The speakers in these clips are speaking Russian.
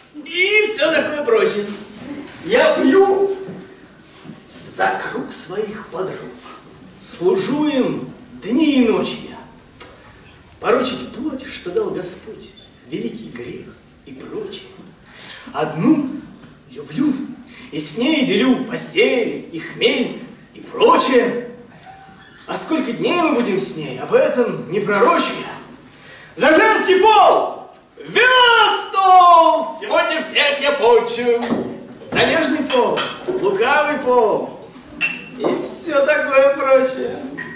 и все такое прочее. Я пью за круг своих подруг. Служу им дни и ночи я. Порочить плоть, что дал Господь, великий грех и прочее. Одну люблю, и с ней делю постели, и хмель, и прочее. А сколько дней мы будем с ней, об этом не пророчу я. За женский пол! Вино стол! Сегодня всех я почу. За нежный пол, лукавый пол и все такое прочее.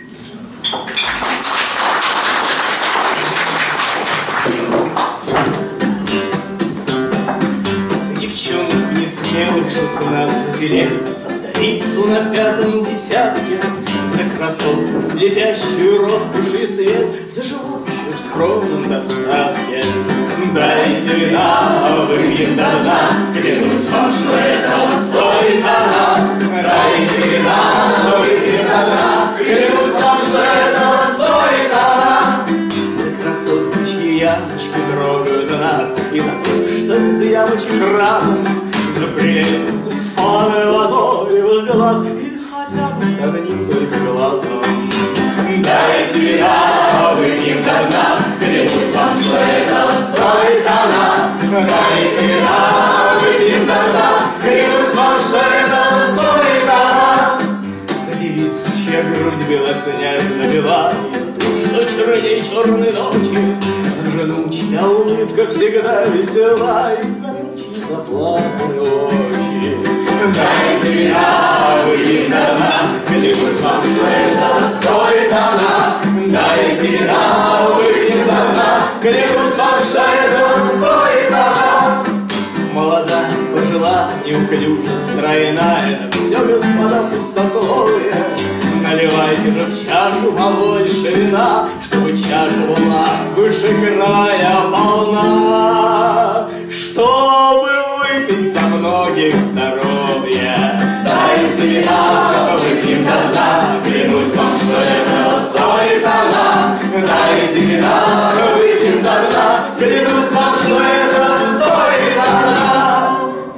За девчонку несмелых 16 лет, за вдовицу на 5-м десятке, за красотку, слепящую роскошь и свет, за живущую в скромном достатке. Дайте вина, выпьем до дна, клянусь вам, что этого стоит она. Дайте вина, выпьем до дна, клянусь вам, что этого стоит она. За красотку, чьи ямочки трогают нас, и за то, что из ямочек разом, за прелесть спалой лазоревых глаз, и хотя бы с одним только глазом. Дайте вина, выпьем до дна, клянусь вам, что этого стоит она. Дайте вина, выпьем до дна, клянусь вам, что этого стоит она. За девицу, чья грудь белоснежно бела, и за то, что черней черной ночи, за жену, чья улыбка всегда весела, и за ту, чьи заплаканы очи. Дайте вина, выпьем до дна, клянусь вам, что этого стоит она. Дайте вина, выпьем до дна, клянусь вам, что этого стоит она. Молода, пожила, неуклюже, стройная, это все, господа, пустословие. Наливайте же в чашу побольше вина, чтобы чаша была выше края полна, чтобы выпить за многих здоровья. Дайте вина, выпьем до дна, клянусь вам, что этого стоит она. Дайте вина, выпьем до дна, клянусь вам, что этого стоит она.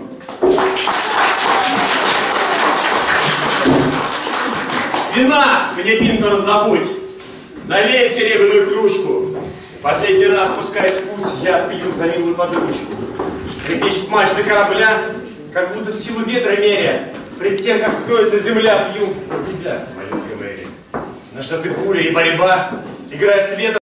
Вина мне пинку раздобудь, налей серебряную кружку. Последний раз, спускаясь в путь, я пью за милую подружку. Трепещет мачта корабля, как будто в силу ветра меря. Пред тем, как скроется земля, пью за тебя, маленькая Мэри. На что ты буря и борьба, играя с ветром.